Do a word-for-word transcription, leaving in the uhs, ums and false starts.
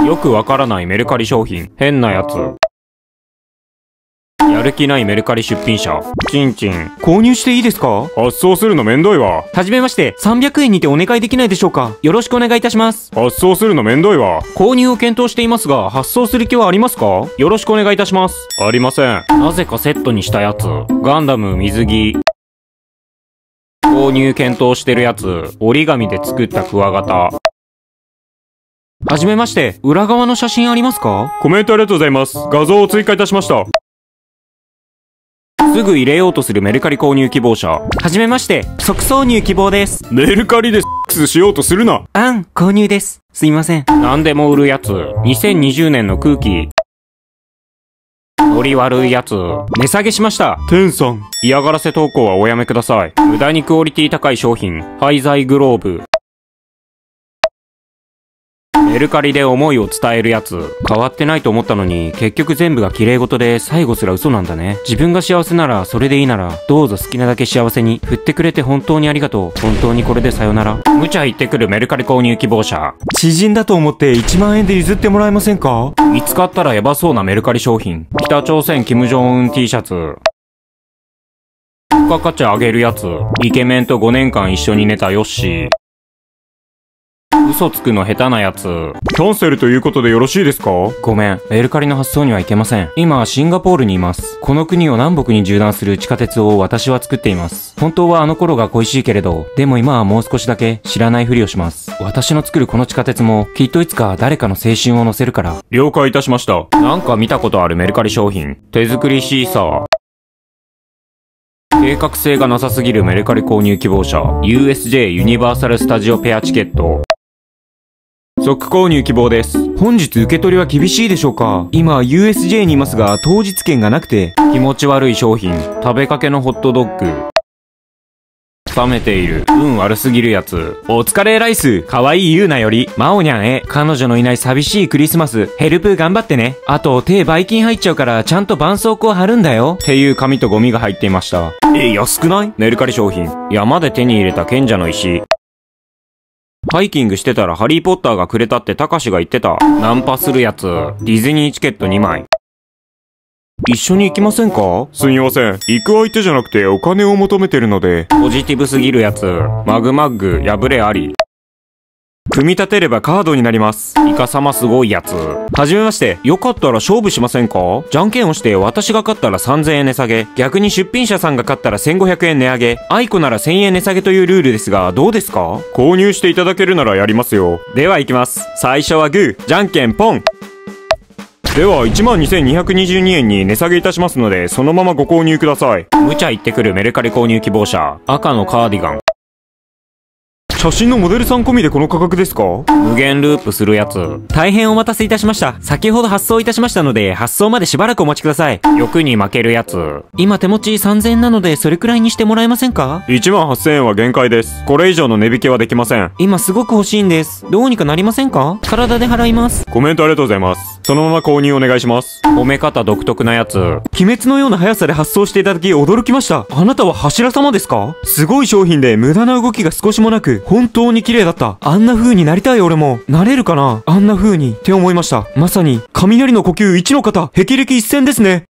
よくわからないメルカリ商品。変なやつ。やる気ないメルカリ出品者。チンチン。 購入していいですか？ 発送するのめんどいわ。 はじめまして、さんびゃくえんにてお願いできないでしょうか？よろしくお願いいたします。 発送するのめんどいわ。 購入を検討していますが、発送する気はありますか？よろしくお願いいたします。 ありません。なぜかセットにしたやつ。ガンダム水着。購入検討してるやつ。折り紙で作ったクワガタ。 はじめまして、裏側の写真ありますか？ コメントありがとうございます。画像を追加いたしました。すぐ入れようとするメルカリ購入希望者。 はじめまして、即挿入希望です。 メルカリでセックスしようとするな。 あん、購入です。すいません。 何でも売るやつ。にせんにじゅうねんの空気。ノリ悪いやつ。値下げしました。 テンさん。 嫌がらせ投稿はおやめください。無駄にクオリティ高い商品。廃材グローブ。メルカリで思いを伝えるやつ。変わってないと思ったのに、結局全部が綺麗事で最後すら嘘なんだね。自分が幸せならそれでいいなら、どうぞ好きなだけ幸せに。振ってくれて本当にありがとう。本当にこれでさよなら。無茶言ってくるメルカリ購入希望者。 知人だと思っていちまんえんで譲ってもらえませんか？ 見つかったらヤバそうなメルカリ商品。北朝鮮キム・ジョンウン T シャツ。付加価値上げるやつ。イケメンとごねんかん一緒に寝たヨッシー。嘘つくの下手なやつ。キャンセルということでよろしいですか？ごめん、メルカリの発送には行けません。今はシンガポールにいます。この国を南北に縦断する地下鉄を私は作っています。本当はあの頃が恋しいけれど、でも今はもう少しだけ知らないふりをします。私の作るこの地下鉄も、きっといつか誰かの青春を乗せるから。了解いたしました。なんか見たことあるメルカリ商品。手作りシーサー。計画性がなさすぎるメルカリ購入希望者。ユーエスジェー ユニバーサルスタジオペアチケット。即購入希望です。 本日受け取りは厳しいでしょうか？今 ユーエスジェー にいますが当日券がなくて。 気持ち悪い商品。食べかけのホットドッグ。冷めている。運悪すぎるやつ。 お疲れライス。かわいいゆうなより、まおにゃんへ。彼女のいない寂しいクリスマス。ヘルプ頑張ってね。あと手ばい菌入っちゃうからちゃんと絆創膏貼るんだよ。 っていう紙とゴミが入っていました。 え、安くない？ メルカリ商品。山で手に入れた賢者の石。ハイキングしてたらハリーポッターがくれたってたかしが言ってた。ナンパするやつ。ディズニーチケットにまい。 一緒に行きませんか？ すみません。行く相手じゃなくてお金を求めてるので。ポジティブすぎるやつ。マグマッグ、破れあり。 組み立てればカードになります。 イカ様すごいやつ。 はじめまして。よかったら勝負しませんか？じゃんけんをして私が勝ったらさんぜんえん値下げ。逆に出品者さんが勝ったらせんごひゃくえん値上げ。アイコならせんえん値下げというルールですが、どうですか？ 購入していただけるならやりますよ。 では行きます。最初はグー、じゃんけんポン。 では いちまんにせんにひゃくにじゅうにえんに値下げいたしますので、そのままご購入ください。無茶言ってくるメルカリ購入希望者。赤のカーディガン。 写真のモデルさん込みでこの価格ですか？ 無限ループするやつ。 大変お待たせいたしました。先ほど発送いたしましたので、発送までしばらくお待ちください。 欲に負けるやつ。 今手持ちさんぜんえんなので、それくらいにしてもらえませんか？ いちまんはっせんえんは限界です。これ以上の値引きはできません。 今すごく欲しいんです。どうにかなりませんか？体で払います。 コメントありがとうございます。そのまま購入お願いします。褒め方独特なやつ。 鬼滅のような速さで発送していただき驚きました。あなたは柱様ですか？すごい商品で無駄な動きが少しもなく、本当に綺麗だった。あんな風になりたい俺も。なれるかな？あんな風にって思いました。まさに雷の呼吸一の方、霹靂一閃ですね。